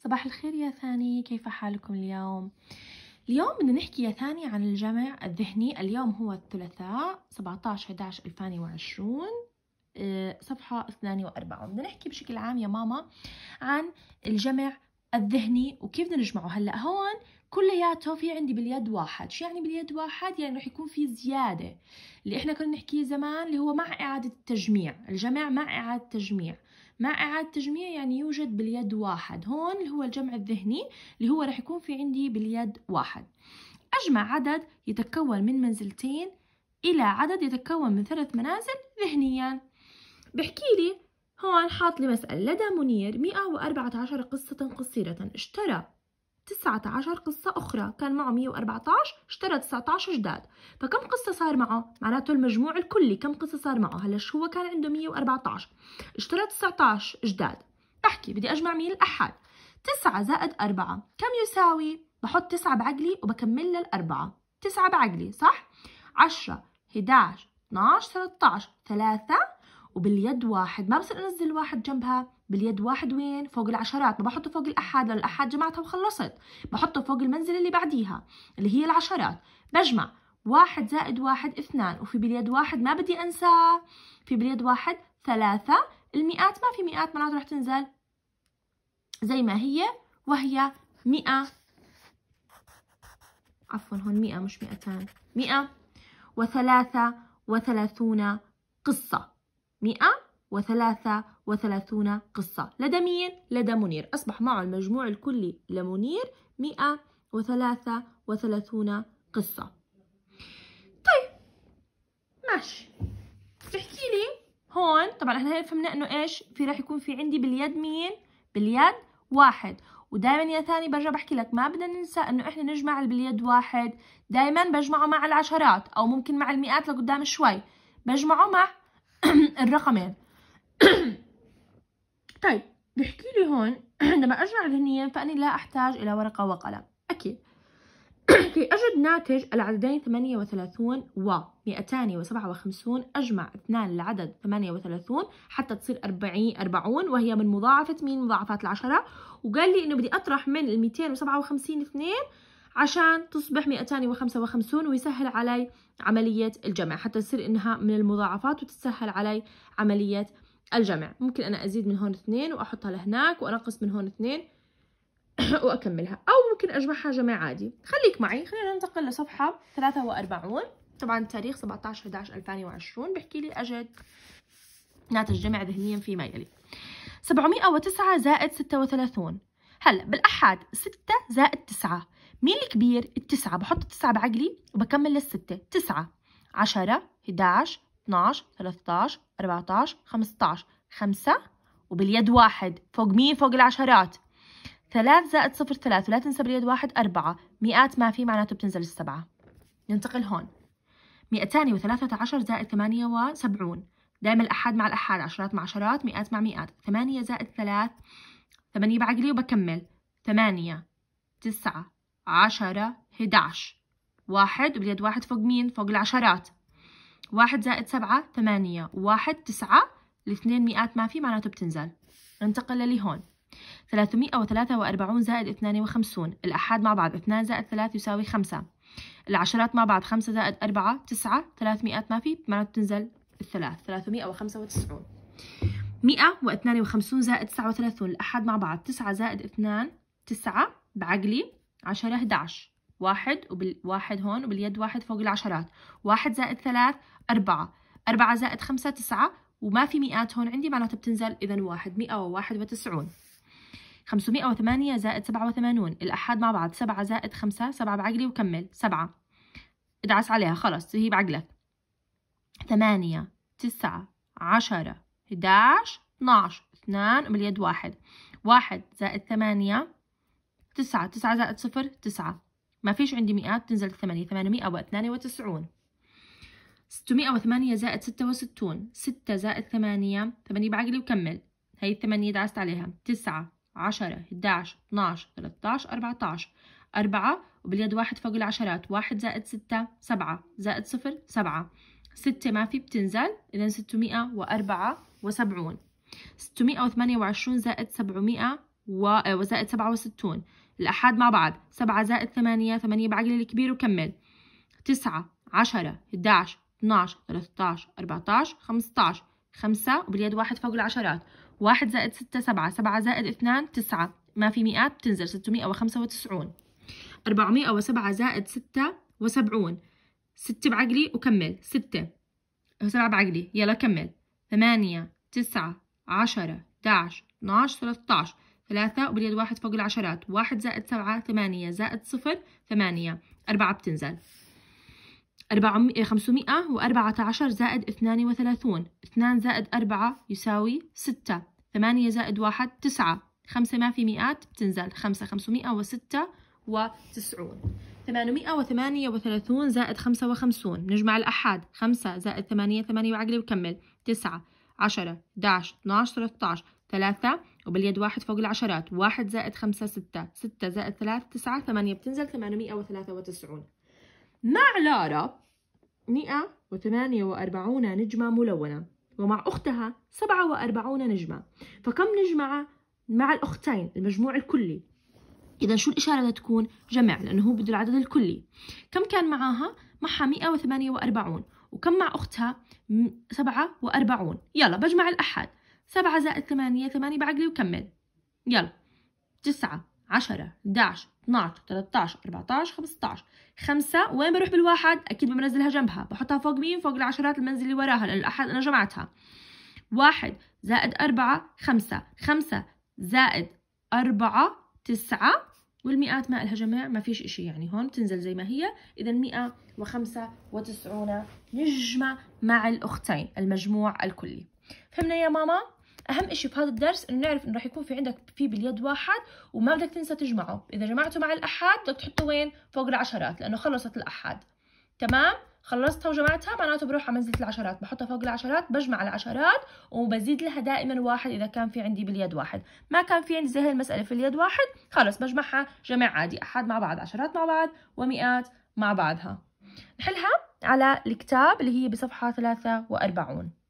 صباح الخير يا ثاني، كيف حالكم اليوم؟ اليوم بدنا نحكي يا ثاني عن الجمع الذهني. اليوم هو الثلاثاء 17/11/2020، صفحة 2 و4. بدنا نحكي بشكل عام يا ماما عن الجمع الذهني وكيف بدنا نجمعه. هلا هون كلياته في عندي باليد واحد. شو يعني باليد واحد؟ يعني رح يكون في زيادة اللي احنا كنا نحكيه زمان اللي هو مع إعادة التجميع. الجمع مع إعادة تجميع. مع إعادة تجميع يعني يوجد باليد واحد. هون اللي هو الجمع الذهني اللي هو رح يكون في عندي باليد واحد. أجمع عدد يتكون من منزلتين إلى عدد يتكون من 3 منازل ذهنيا. بحكي لي هون حاط لي مسألة: لدى منير 114 قصة قصيرة، اشترى 19 قصة أخرى، كان معه 114، اشترى 19 جداد، فكم قصة صار معه؟ معناته المجموع الكلي كم قصة صار معه؟ هلا شو هو كان عنده 114، اشترى 19 جداد. بحكي بدي أجمع مين؟ الأحاد. 9 زائد 4 كم يساوي؟ بحط 9 بعقلي وبكمل للأربعة. 9 بعقلي صح؟ 10 11 12 13 3 وباليد واحد. ما بصير انزل واحد جنبها، باليد واحد وين؟ فوق العشرات. ما بحطه فوق الأحاد لأن الأحاد جمعتها وخلصت، بحطه فوق المنزل اللي بعديها اللي هي العشرات. بجمع 1 زائد 1 2، وفي باليد واحد ما بدي أنساه، في باليد واحد 3. المئات ما في مئات، معناته رح تنزل زي ما هي، وهي 100، عفوا هون 100 مش 200، 133 قصة. 133 قصة لدى مين؟ لدى منير. أصبح معه المجموع الكلي لمنير 133 قصة. طيب ماشي. بحكي لي هون طبعا احنا هيك فهمنا انه ايش في راح يكون في عندي باليد مين؟ باليد واحد. ودائما يا ثاني برجع بحكي لك ما بدنا ننسى انه احنا نجمع باليد واحد، دائما بجمعه مع العشرات او ممكن مع المئات لقدام شوي، بجمعه مع الرقمين. طيب بحكي لي هون لما اجمع ذهنيا فاني لا احتاج الى ورقه وقلم اكيد. كي أجد ناتج العددين 38 و 257، أجمع 2 للعدد 38 حتى تصير 40 وهي من مضاعفة مين؟ مضاعفات العشرة. وقال لي إنه بدي أطرح من ال 257 2 عشان تصبح 255 ويسهل علي عملية الجمع، حتى تصير إنها من المضاعفات وتسهل علي عملية الجمع. ممكن أنا أزيد من هون 2 وأحطها لهناك وأنقص من هون 2 وأكملها، أو ممكن أجمعها جمع عادي. خليك معي، خلينا ننتقل لصفحة 43. طبعا التاريخ 17/11/2020. بحكي لي أجد ناتج جمع ذهنيا فيما يلي: 709 زائد 36. هلا بالأحاد 6 زائد 9، مين الكبير؟ التسعة. بحط التسعة بعقلي وبكمل للستة. 9 10 11 12 13 14 15 5 وباليد واحد فوق مين؟ فوق العشرات. 3 زائد 0 3، ولا تنسى باليد واحد 4. مئات ما في، معناته بتنزل السبعة. ننتقل هون 213 زائد 78. دائما الأحاد مع الأحاد، عشرات مع عشرات، مئات مع مئات. 8 زائد 3 8 بعقلي وبكمل. 8 9 10 11 1 وباليد واحد فوق مين؟ فوق العشرات. 1 زائد 7 8 و1 9، الاثنين مئات ما في، معناته بتنزل. ننتقل للي هون 343 زائد 52. الأحاد مع بعض 2 زائد 3 يساوي 5. العشرات مع بعض 5 زائد 4 9، 300 ما في، معناته بتنزل الثلاث. 395. 152 زائد 39. الأحاد مع بعض 9 زائد 2 9 بعقلي، 10 11 1 وبالواحد هون وباليد واحد فوق العشرات. 1 زائد 3 4 4 زائد 5 9 وما في مئات هون عندي، معناته بتنزل إذا 1 191. 508 زائد 87. الأحاد مع بعض 7 زائد 5 7 بعقلي وكمل 7، ادعس عليها خلص هي بعقلك. 8 9 10 11 12 2 وباليد واحد. 1 زائد 8 9 9 زائد 0 9، ما فيش عندي مئات، تنزل 8 892. 608 زائد 66. 6 زائد 8 8 بعقلي وكمل، هي 8 دعست عليها. 9 10 11 12 13 14 4 وباليد واحد فوق العشرات. 1 زائد 6 7 زائد 0 7، 6 ما في بتنزل، إذا 674. 628 زائد وزائد 67. الأحاد مع بعض 7 زائد 8 بعقل الكبير وكمل 9 10 11 12 13 14 15 5 وباليد 1 فوق العشرات 1 زائد 6 7 7 زائد 2 9 ما في مئات بتنزل 695 407 زائد 76 6 بعقلي وكمل 6 7 بعقلي يلا كمل 8 9 10 11 12 13 3 وباليد 1 فوق العشرات 1 زائد 7 8 زائد 0 8 4 بتنزل 514 زائد 32 2 زائد 4 يساوي 6 8 زائد 1 9 5 ما في مئات بتنزل 5 596 838 زائد 55 نجمع الأحاد 5 زائد 8 وعقلي وكمل 9 10 11 12 13 3 وباليد 1 فوق العشرات 1 زائد 5 6 6 زائد 3 9 8 بتنزل 893 مع لارا 148 نجمة ملونة ومع أختها 47 نجمة، فكم نجمة مع الأختين المجموع الكلي؟ إذا شو الإشارة بدها تكون؟ جمع، لأنه هو بده العدد الكلي. كم كان معاها؟ معها 148 وكم مع أختها؟ 47. يلا بجمع الأحد 7 زائد 8 بعقلي وكمل يلا 9 10 11 12 13 14 15 5 وين بروح بالواحد؟ أكيد بنزلها جنبها، بحطها فوق مين؟ فوق العشرات المنزل اللي وراها لأن الأحد أنا جمعتها 1 زائد 4 5 5 زائد 4 9 والمئات ما إلها جمع ما فيش إشي يعني هون بتنزل زي ما هي. إذا 195 نجمة مع الأختين المجموع الكلي. فهمنا يا ماما؟ أهم إشي في هذا الدرس إنه نعرف إنه راح يكون في عندك في باليد واحد وما بدك تنسى تجمعه. إذا جمعته مع الأحاد بدك تحطه وين؟ فوق العشرات لأنه خلصت الأحاد. تمام؟ خلصتها وجمعتها معناته بروح على منزلة العشرات بحطها فوق العشرات بجمع العشرات وبزيد لها دائما واحد إذا كان في عندي باليد واحد. ما كان في عندي زي هاي المسألة في اليد واحد خلص بجمعها جمع عادي أحاد مع بعض عشرات مع بعض ومئات مع بعضها. نحلها على الكتاب اللي هي بصفحة 43.